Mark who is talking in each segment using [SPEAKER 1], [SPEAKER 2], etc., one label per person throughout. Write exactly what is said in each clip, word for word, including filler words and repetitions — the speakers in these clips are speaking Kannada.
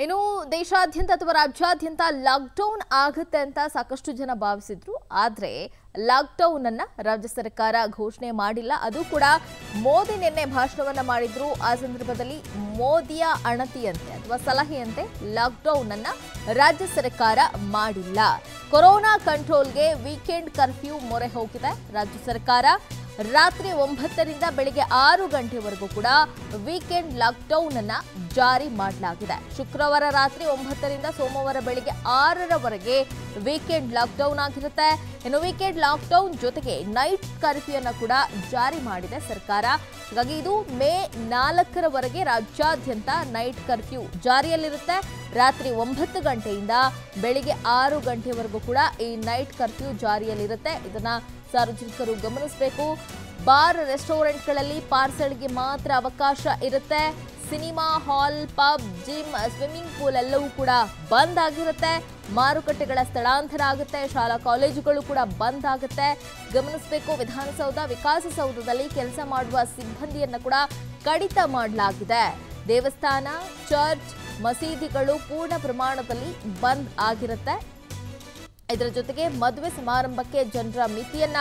[SPEAKER 1] ಇನ್ನು ದೇಶಾದ್ಯಂತ ಅಥವಾ ರಾಜ್ಯಾದ್ಯಂತ ಲಾಕ್ಡೌನ್ ಆಗುತ್ತೆ ಅಂತ ಸಾಕಷ್ಟು ಜನ ಭಾವಿಸಿದ್ರು. ಆದರೆ ಲಾಕ್ಡೌನ್ ಅನ್ನ ರಾಜ್ಯ ಸರ್ಕಾರ ಘೋಷಣೆ ಮಾಡಿಲ್ಲ. ಅದು ಕೂಡ ಮೋದಿ ನಿನ್ನೆ ಭಾಷಣವನ್ನ ಮಾಡಿದ್ರು. ಆ ಸಂದರ್ಭದಲ್ಲಿ ಮೋದಿಯ ಅಣತಿಯಂತೆ ಅಥವಾ ಸಲಹೆಯಂತೆ ಲಾಕ್ಡೌನ್ ಅನ್ನ ರಾಜ್ಯ ಸರ್ಕಾರ ಮಾಡಿಲ್ಲ. ಕೊರೋನಾ ಕಂಟ್ರೋಲ್ಗೆ ವೀಕೆಂಡ್ ಕರ್ಫ್ಯೂ ಮೊರೆ ಹೋಗಿದೆ ರಾಜ್ಯ ಸರ್ಕಾರ. ರಾತ್ರಿ ಒಂಬತ್ತರಿಂದ ಬೆಳಿಗ್ಗೆ ಆರು ಗಂಟೆವರೆಗೂ ಕೂಡ ವೀಕೆಂಡ್ ಲಾಕ್ಡೌನ್ ಅನ್ನ ಜಾರಿ ಮಾಡಲಾಗಿದೆ. ಶುಕ್ರವಾರ ರಾತ್ರಿ ಒಂಬತ್ತರಿಂದ ಸೋಮವಾರ ಬೆಳಿಗ್ಗೆ ಆರರವರೆಗೆ ವೀಕೆಂಡ್ ಲಾಕ್ಡೌನ್ ಆಗಿರುತ್ತೆ. ಇನ್ನು ವೀಕೆಂಡ್ ಲಾಕ್ಡೌನ್ ಜೊತೆಗೆ ನೈಟ್ ಕರ್ಫ್ಯೂ ಅನ್ನು ಕೂಡ ಜಾರಿ ಮಾಡಿದೆ ಸರ್ಕಾರ. ಹಾಗಾಗಿ ಇದು ಮೇ ನಾಲ್ಕರವರೆಗೆ ರಾಜ್ಯಾದ್ಯಂತ ನೈಟ್ ಕರ್ಫ್ಯೂ ಜಾರಿಯಲ್ಲಿರುತ್ತೆ. ರಾತ್ರಿ ಒಂಬತ್ತು ಗಂಟೆಯಿಂದ ಬೆಳಿಗ್ಗೆ ಆರು ಗಂಟೆವರೆಗೂ ಕೂಡ ಈ ನೈಟ್ ಕರ್ಫ್ಯೂ ಜಾರಿಯಲ್ಲಿರುತ್ತೆ. ಇದನ್ನ ಸಾರ್ವಜನಿಕರು ಗಮನಿಸಬೇಕು. ಬಾರ್ ರೆಸ್ಟೋರೆಂಟ್ಗಳಲ್ಲಿ ಪಾರ್ಸಲ್ಗೆ ಮಾತ್ರ ಅವಕಾಶ ಇರುತ್ತೆ. Cinema hall, pub, gym, swimming pool ಎಲ್ಲವೂ ಕೂಡ ಬಂದ್ ಆಗಿರುತ್ತೆ. ಮಾರುಕಟ್ಟೆಗಳ ಸ್ಥಳಾಂತರ ಆಗುತ್ತೆ. ಶಾಲಾ ಕಾಲೇಜುಗಳು ಕೂಡ ಬಂದ್ ಆಗುತ್ತೆ. ಗಮನಿಸಬೇಕು. ವಿಧಾನಸೌಧ, ವಿಕಾಸಸೌಧದಲ್ಲಿ ಕೆಲಸ ಮಾಡುವ ಸಿಬ್ಬಂದಿಯನ್ನು ಕೂಡ ಕಡಿತ ಮಾಡಲಾಗಿದೆ. ದೇವಸ್ಥಾನ, ಚರ್ಚ್, ಮಸೀದಿಗಳು ಪೂರ್ಣ ಪ್ರಮಾಣದಲ್ಲಿ ಬಂದ್ ಆಗಿರುತ್ತೆ. ಇದರ ಜೊತೆಗೆ ಮದುವೆ ಸಮಾರಂಭಕ್ಕೆ ಜನರ ಮಿತಿಯನ್ನ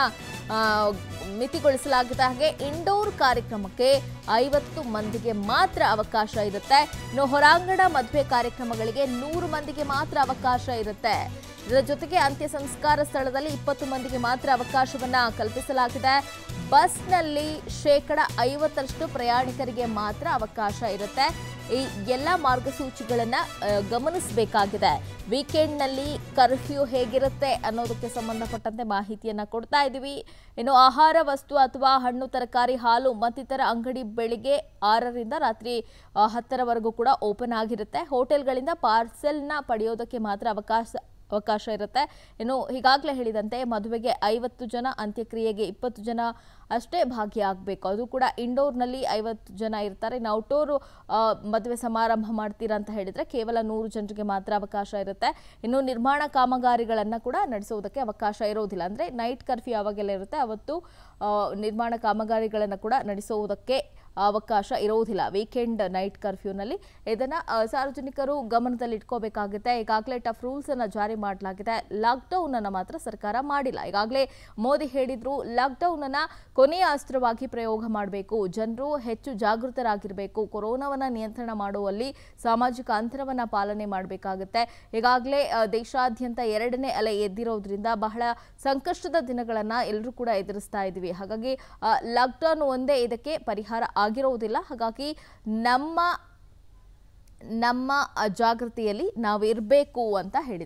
[SPEAKER 1] ಮಿತಿಗೊಳಿಸಲಾಗಿದೆ. ಹಾಗೆ ಇಂಡೋರ್ ಕಾರ್ಯಕ್ರಮಕ್ಕೆ ಐವತ್ತು ಮಂದಿಗೆ ಮಾತ್ರ ಅವಕಾಶ ಇರುತ್ತೆ. ಇನ್ನು ಹೊರಾಂಗಣ ಮದುವೆ ಕಾರ್ಯಕ್ರಮಗಳಿಗೆ ನೂರು ಮಂದಿಗೆ ಮಾತ್ರ ಅವಕಾಶ ಇರುತ್ತೆ. ಇದರ ಜೊತೆಗೆ ಅಂತ್ಯ ಸಂಸ್ಕಾರ ಸ್ಥಳದಲ್ಲಿ ಇಪ್ಪತ್ತು ಮಂದಿಗೆ ಮಾತ್ರ ಅವಕಾಶವನ್ನ ಕಲ್ಪಿಸಲಾಗಿದೆ. ಬಸ್ನಲ್ಲಿ ಶೇಕಡ ಐವತ್ತರಷ್ಟು ಪ್ರಯಾಣಿಕರಿಗೆ ಮಾತ್ರ ಅವಕಾಶ ಇರುತ್ತೆ. ಈ ಎಲ್ಲ ಮಾರ್ಗಸೂಚಿಗಳನ್ನ ಗಮನಿಸಬೇಕಾಗಿದೆ. ವೀಕೆಂಡ್ನಲ್ಲಿ ಕರ್ಫ್ಯೂ ಹೇಗಿರುತ್ತೆ ಅನ್ನೋದಕ್ಕೆ ಸಂಬಂಧಪಟ್ಟಂತೆ ಮಾಹಿತಿಯನ್ನ ಕೊಡ್ತಾ ಇದ್ದೀವಿ. ಇನ್ನು ಆಹಾರ ವಸ್ತು ಅಥವಾ ಹಣ್ಣು, ತರಕಾರಿ, ಹಾಲು ಮತ್ತಿತರ ಅಂಗಡಿ ಬೆಳಿಗ್ಗೆ ಆರರಿಂದ ರಾತ್ರಿ ಹತ್ತರವರೆಗೂ ಕೂಡ ಓಪನ್ ಆಗಿರುತ್ತೆ. ಹೋಟೆಲ್ಗಳಿಂದ ಪಾರ್ಸೆಲ್ನ ಪಡೆಯೋದಕ್ಕೆ ಮಾತ್ರ ಅವಕಾಶ ಅವಕಾಶ ಇರುತ್ತೆ. ಇನ್ನು ಈಗಾಗಲೇ ಹೇಳಿದಂತೆ ಮದುವೆಗೆ ಐವತ್ತು ಜನ, ಅಂತ್ಯಕ್ರಿಯೆಗೆ ಇಪ್ಪತ್ತು ಜನ ಅಷ್ಟೇ ಭಾಗಿಯಾಗಬೇಕು. ಅದು ಕೂಡ ಇಂಡೋರ್ನಲ್ಲಿ ಐವತ್ತು ಜನ ಇರ್ತಾರೆ. ಇನ್ನು ಔಟ್ಡೋರ್ ಮದುವೆ ಸಮಾರಂಭ ಮಾಡ್ತೀರಾ ಅಂತ ಹೇಳಿದರೆ ಕೇವಲ ನೂರು ಜನರಿಗೆ ಮಾತ್ರ ಅವಕಾಶ ಇರುತ್ತೆ. ಇನ್ನು ನಿರ್ಮಾಣ ಕಾಮಗಾರಿಗಳನ್ನು ಕೂಡ ನಡೆಸೋದಕ್ಕೆ ಅವಕಾಶ ಇರೋದಿಲ್ಲ. ಅಂದರೆ ನೈಟ್ ಕರ್ಫ್ಯೂ ಯಾವಾಗೆಲ್ಲ ಇರುತ್ತೆ ಅವತ್ತು ನಿರ್ಮಾಣ ಕಾಮಗಾರಿಗಳನ್ನು ಕೂಡ ನಡೆಸೋದಕ್ಕೆ ಅವಕಾಶ ಇರೋದಿಲ್ಲ ವೀಕೆಂಡ್ ನೈಟ್ ಕರ್ಫ್ಯೂನಲ್ಲಿ. ಇದನ್ನು ಸಾರ್ವಜನಿಕರು ಗಮನದಲ್ಲಿ ಇಟ್ಕೋಬೇಕಾಗುತ್ತೆ. ಈಗಾಗಲೇ ಟಫ್ ರೂಲ್ಸ್ ಅನ್ನು ಜಾರಿ ಮಾಡಲಾಗಿದೆ. ಲಾಕ್ಡೌನ್ ಅನ್ನು ಮಾತ್ರ ಸರ್ಕಾರ ಮಾಡಿಲ್ಲ. ಈಗಾಗಲೇ ಮೋದಿ ಹೇಳಿದ್ರು ಲಾಕ್ಡೌನ್ ಅನ್ನ ಕೊನೆಯ ಅಸ್ತ್ರವಾಗಿ ಪ್ರಯೋಗ ಮಾಡಬೇಕು. ಜನರು ಹೆಚ್ಚು ಜಾಗೃತರಾಗಿರಬೇಕು. ಕೊರೋನಾವನ್ನ ನಿಯಂತ್ರಣ ಮಾಡುವಲ್ಲಿ ಸಾಮಾಜಿಕ ಅಂತರವನ್ನ ಪಾಲನೆ ಮಾಡಬೇಕಾಗುತ್ತೆ. ಈಗಾಗಲೇ ದೇಶಾದ್ಯಂತ ಎರಡನೇ ಅಲೆ ಎದ್ದಿರೋದ್ರಿಂದ ಬಹಳ ಸಂಕಷ್ಟದ ದಿನಗಳನ್ನ ಎಲ್ಲರೂ ಕೂಡ ಎದುರಿಸ್ತಾ ಇದ್ದೀವಿ. ಹಾಗಾಗಿ ಲಾಕ್ಡೌನ್ ಒಂದೇ ಇದಕ್ಕೆ ಪರಿಹಾರ ಆಗಿರೋದಿಲ್ಲ. ಹಾಗಾಗಿ ನಮ್ಮ ನಮ್ಮ ಜಾಗೃತಿಯಲ್ಲಿ ನಾವು ಇರಬೇಕು ಅಂತ ಹೇಳಿದ್ದಾರೆ.